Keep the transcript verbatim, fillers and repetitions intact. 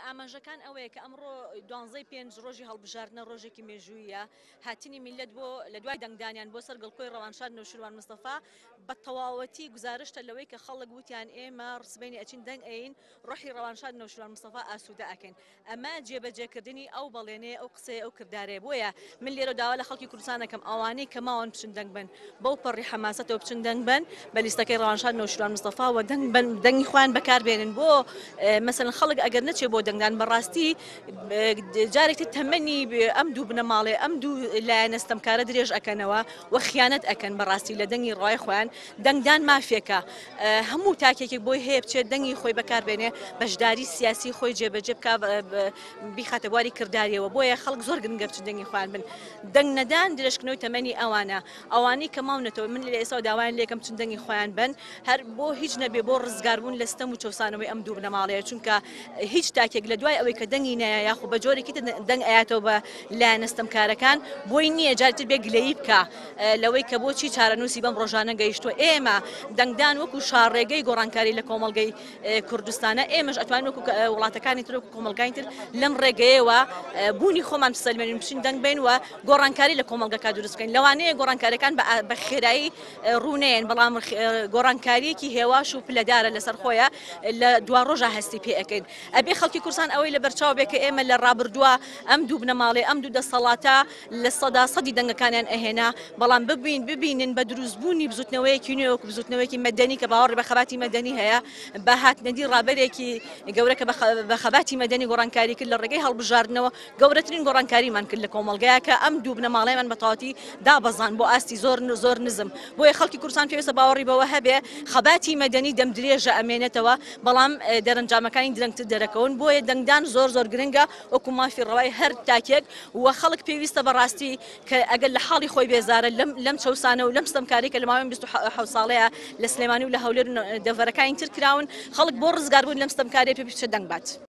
ئاماژەکان ئەوەیە کە ئەمڕۆ دوانزەی پێنج ڕۆژی هەڵبژاردنە ڕۆژێکی مێژوویە هاتنی میلەت بۆ لە دوای دەنگدانیان بۆ سەر گڵکۆی ڕەوانشاد نەوشیروان مستەفا بە تەواوەتی گزارشتە لەوەی کە خەڵک وتیان ئێمە ڕسبەینی ئەچین دەنگ ئەین ڕۆحی ڕەوانشاد نەوشیروان مستەفا ئاسوودە ئەکەین ئەمە جێبەجێکردنی ئەو بەڵێنەیە ئەو قسەیە ئەو کردارەیە بۆیە من لێرە داوا لە خەڵکی کوردستان دەکەم ئەوانەی کە ماوەن بچن دەنگ بن بەو پەڕی حەماسەتەوە بچن دەنگ بن بە لیستەکەی ڕەوانشاد نەوشیروان مستەفا و دەنگ بن دەنگی خۆیان بەکاربێنن بۆ مەسەڵەن خەڵک ئەگەر نەچێ بۆ دەنگدان بەڕاستی جارێک تەمەنی ئەم دوو بنەماڵێ ئەم دوو لایەنە ستەمکارە درێژ ئەکەنەوە و خیانەت ئەکەن بەڕاستی لە دەنگی ڕای خۆیان دەنگدان مافێکە هەموو تاکێکی بۆی هەیە بچێت دەنگی خۆی بەکاربێنێ بەشداری سیاسی خۆی جێبەجێ بکە بیخاتە بواری کرداریەوە بۆیە خەڵک زۆر گرنگە بچن دەنگی خۆیان بن دەنگ نەدان درێژکردنەوەی تەمەنی ئەوانە ئەوانەی کە ماونەتەوە من لە ئێستا داوایان لێکم بچن دەنگی خۆیان بن هەر بۆ هیچ نەبێ بۆ ڕزگاربوون لە ستەم و چەوسانەوەی ئەم دوو بنەماڵەیە چونکە هیچ تاکێک لە دوای ئەوەی کە دەنگی نایە یاخو بە جۆرێکی دەنگ ئاياتەوە بە لایەنە ستەمکارەکان بۆی نییە جارتر بێ گلەیی بکە لەوەی کە بۆچی چارەنووسی بەم ڕۆژانە گەیشتووە ئێمە دەنگدان وەکو شاڕێگەی گۆڕانکاری لە کۆمەڵگەی کوردستانە ئێمەش ئەتوانین وەکو وڵاتەکانی تر وەکو کۆمەڵگانی تر لەم ڕێگەیەوە بوونی خۆمان سەلمێنین بچین دەنگ بین و گۆڕانکاری لە کۆمەڵگەکە دروست بکەین لەوانەیە گۆڕانکاریەکان بە خێرایی ڕوونەیەن بەڵام گۆڕانکاریەکی هێواش و پلەدارە لەسەر خۆیە لە دوا ڕۆژە هەستی پێ ئەەکەین ئەبێ خەڵکی کوردستان ئەوەی لە بەرچاو بێ کە ئێمە لە ڕابردووە ئەم دوو بنەماڵێ ئەم دوو دەسەڵاتە لە سەدا سەدی دەنگەکانیان ئەهێنا بەڵام ببین ببینن بە دروستبوونی بزوتنەوەیەکی نوێ وەکو بزوتنەوەیکی مەدەنی کە باوەڕی بە خەباتی مەدەنی هەیە بە هاتنەدی ڕابەرێکی گەورە کە بە خەباتی مەدەنی گۆڕانکاری کرد لە ڕێگەی هەڵبژاردنەوە گەورەترین گۆڕانکاریمان کرد لە کۆمەڵگەیە کە ئەم دوو بنەماڵەیەمان بە تەواوەتی دابەزان بۆ ئاستی زۆر زۆر نزم بۆیە خەڵکی کوردستان پێویستە باوەڕی بەوە هەبێ خەباتی مەدەنی دەم درێژە ئەمێنێتەوە بەڵام دەرەنجامەکانی درەنگتر دەرەکەون بۆیە دەنگدان زۆر زۆر گرنگە وەکو مافی ڕەوای هەر تاکێک و خەڵک پێویستە بەڕاستی کە ئەگەر لە حاڵی خۆی بێزارە لەم چەوسانە و لەم ستەمکاری کە لە ماوەی بیست و حەوت ساڵەیە لە سلێمانی و لە هەولێر دەڤەرەکانی تر کراون خەڵک بۆ ڕزگاربوون لەم ستەمکاریە پێ بچێت دەنگ بات.